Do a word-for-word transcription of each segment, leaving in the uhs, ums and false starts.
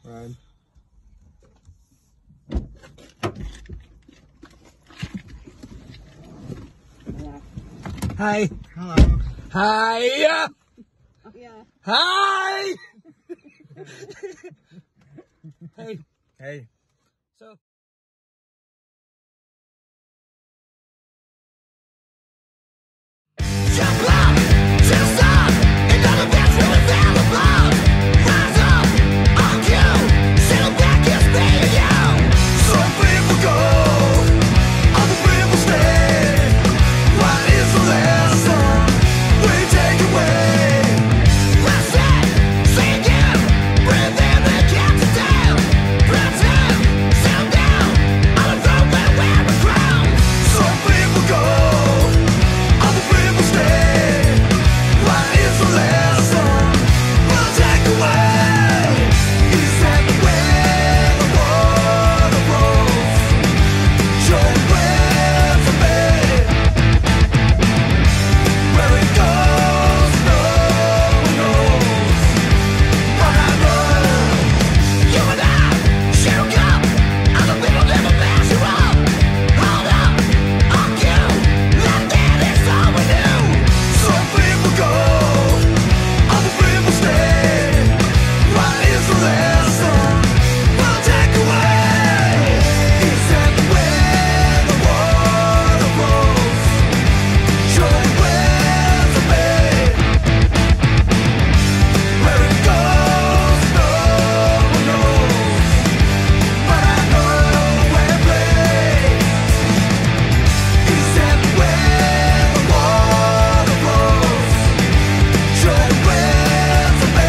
Ryan. Hi. Hello. Hi. Oh, yeah. Hi. Hey. Hey. So. Jump up, just up, and none of that's really found of love. Rise up, on cue, settle back, it's me and you. Some people go, other people stay. What is the lesson we take away? Listen, sing again, breathe in and count to down. Pretend, settle down, on the road where we're ground. Some people go, other people stay. What is the lesson we'll take away? He said the way the water rolls, show where to be. Where it goes, no one knows. But I know you and I share a cup. Other people never pass you up. Hold up, on cue, like that is all we do. Some people go, other people stay. What is the lesson we'll take away? He said the way the water rolls, show where to be. Where it goes, no one knows. But I know where it plays. He said the way the water rolls, show where to be.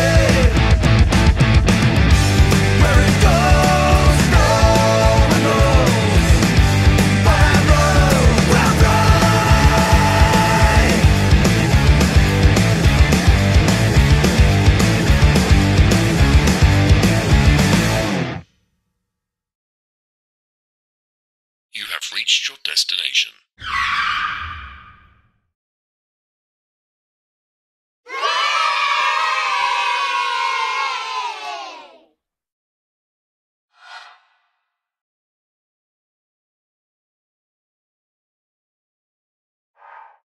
Where it goes, no one knows. But I know where it plays. You have reached your destination.